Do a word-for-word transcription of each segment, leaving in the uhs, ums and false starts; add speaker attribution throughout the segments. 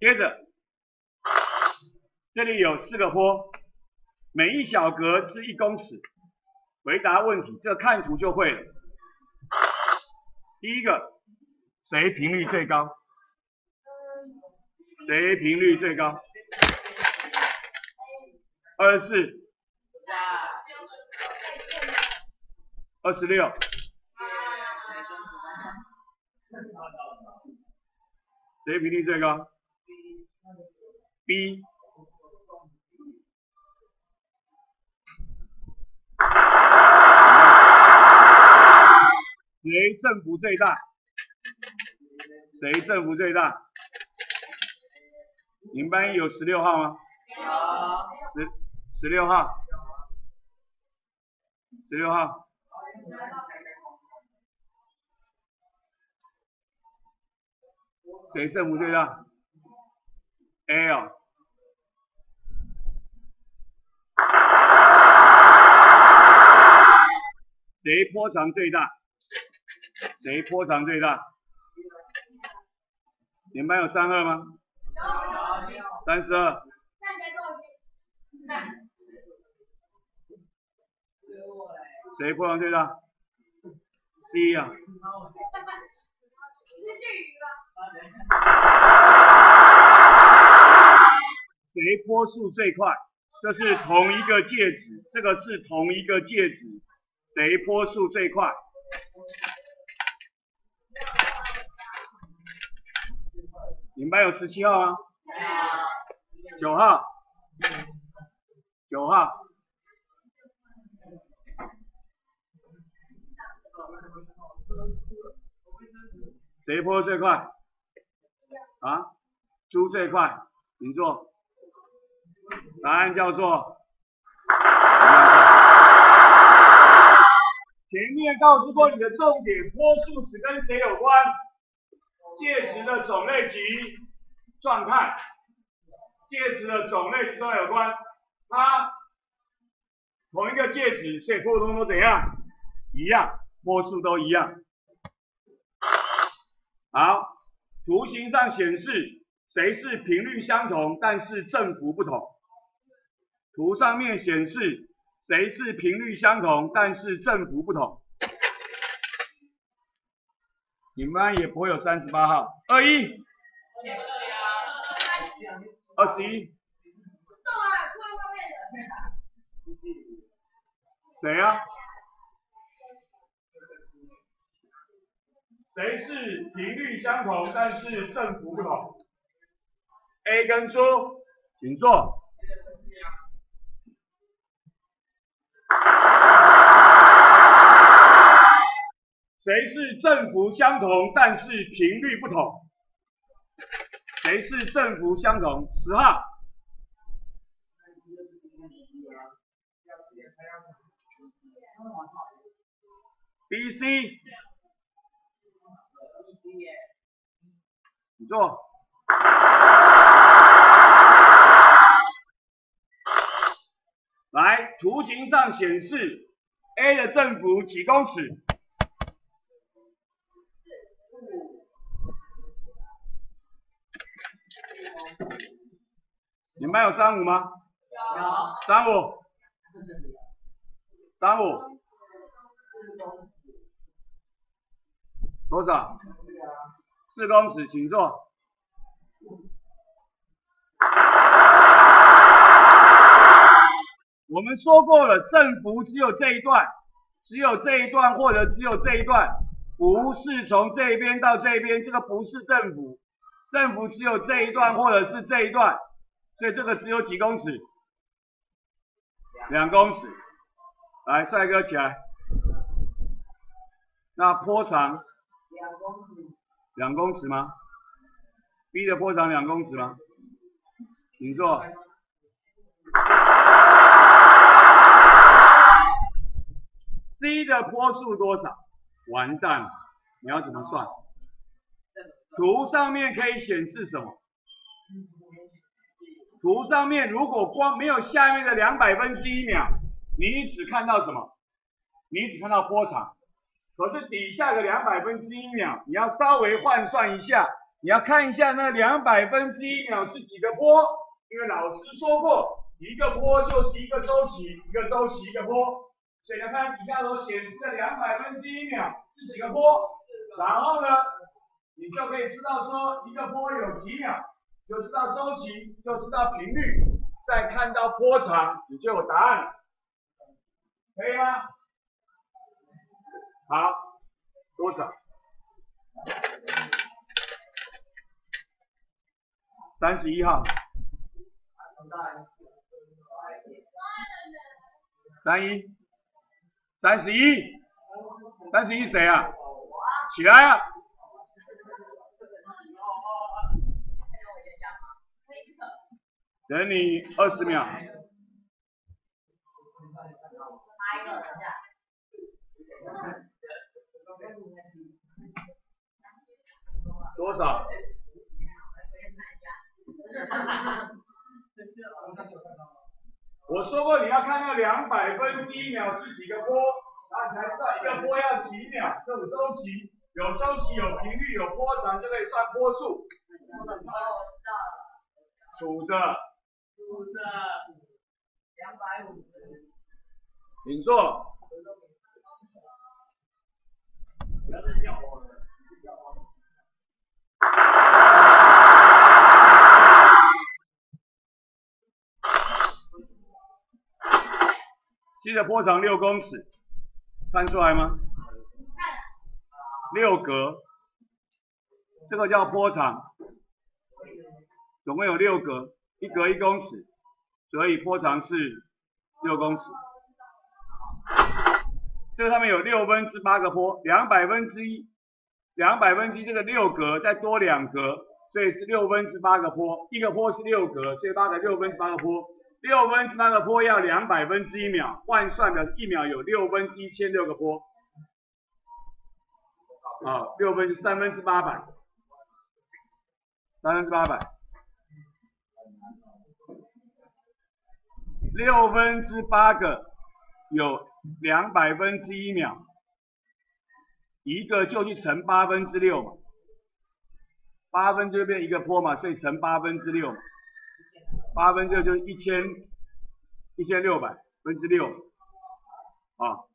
Speaker 1: 接着，这里有四个坡，每一小格是一公尺。回答问题，这看图就会了。第一个，谁频率最高？谁频率最高？二十四。二十六。谁频率最高 ？B。谁振幅最大？谁振幅最大？你们班有十六号吗？有。十十六号。十六号。谁振幅最大 ？A 哦。谁波长最大？谁波长最大？你们班有三二吗？有。三十二。谁波长最大 ？C 啊。谁波速最快？这是同一个介质，这个是同一个介质，谁波速最快？你们班有十七号吗？有。九号。九号。谁波最快？啊？猪最快，请坐。答案叫做。前面告诉过你的重点，波速只跟谁有关？介质的种类及状态，介质的种类及状态有关。它同一个介质，所以波动都怎样？一样，波速都一样。好，图形上显示谁是频率相同，但是振幅不同。图上面显示谁是频率相同，但是振幅不同。你们班也不会有三十八号，二一，二十一，谁啊？谁是频率相同，但是振幅不同 ？A 跟猪，请坐。谁是振幅相同，但是频率不同？谁是振幅相同？十号。B、C。你坐。来，图形上显示 A 的振幅几公尺？你们班有三五吗？有。三五。三五。多少？四公尺，请坐。我们说过了，振幅只有这一段，只有这一段或者只有这一段，不是从这一边到这一边，这个不是振幅，振幅只有这一段或者是这一段，所以这个只有几公尺？两公尺。来，帅哥起来。那波长？两公尺。两公尺吗 ？B 的波长两公尺吗？请坐。C 的波速多少？完蛋了，你要怎么算？图上面可以显示什么？图上面如果光没有下面的两百分之一秒，你只看到什么？你只看到波长。可是底下的两百分之一秒，你要稍微换算一下， 你要看一下那两百分之一秒是几个波，因为老师说过，一个波就是一个周期，一个周期一个波，所以要看底下所显示的两百分之一秒是几个波，然后呢，你就可以知道说一个波有几秒，就知道周期，就知道频率，再看到波长，你就有答案了，可以吗？好，多少？三十一号。三一，三十一，三十一谁啊？起来啊！等你二十秒。多少？我说过你要看到两百分之一秒是几个波，然后你才知道一个波要几秒，这种周期，有周期有频率有波长就可以算波数。数着。数着。两百五十。请坐。不要再叫我了。C 的波长六公尺，看出来吗？六格，这个叫波长，总共有六格，一格一公尺，所以波长是六公尺。这个上面有六分之八个波，两百分之一，两百分之一这个六格再多两格，所以是六分之八个波，一个波是六格，所以八个六分之八个波。六分之八个波要两百分之一秒，换算的一秒有六分之一千六个波，啊，六分之三分之八百，三分之八百，六分之八个有两百分之一秒，一个就去乘八分之六嘛，八分就变一个波嘛，所以乘八分之六嘛。八分之六就是一千一千六百分之六啊，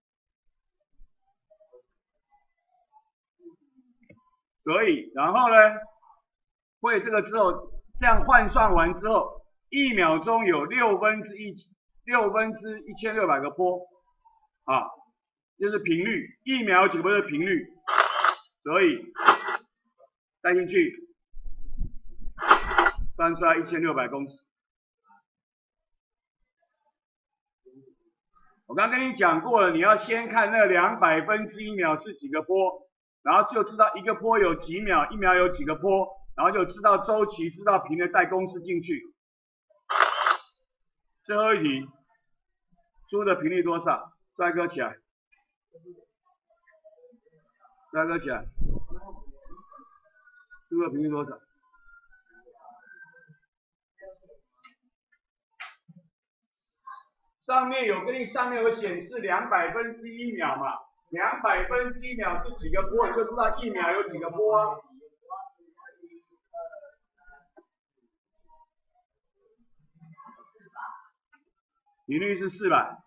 Speaker 1: 所以然后呢，会这个之后，这样换算完之后，一秒钟有六分之一六分之一千六百个波啊，就是频率，一秒有几个波是频率，所以带进去。算出来一千六百公尺。我刚跟你讲过了，你要先看那两百分之一秒是几个波，然后就知道一个波有几秒，一秒有几个波，然后就知道周期，知道频的带公式进去。最后一题，猪的频率多少？帅哥起来，帅哥起来，猪的频率多少？上面有跟你上面有显示两百分之一秒嘛，两百分之一秒是几个波，你就知道一秒有几个波啊。频率是四百。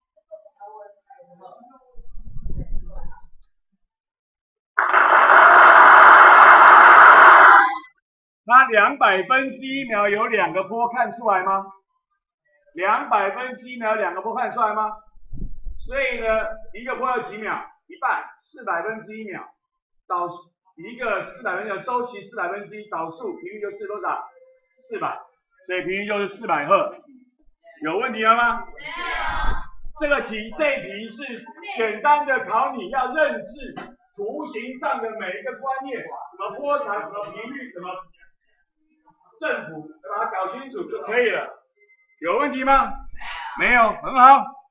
Speaker 1: 那两百分之一秒有两个波，看出来吗？两百分之一秒两个波看出来吗？所以呢，一个波要几秒？一半，四百分之一秒。导一个四百分之一周期四百分之一导数频率就是多少？四百，所以频率就是四百赫。有问题了吗？没有。这个题这一题是简单的考你要认识图形上的每一个观念，什么波长，什么频率，什么振幅，把它搞清楚就可以了。有问题吗？没有，很好。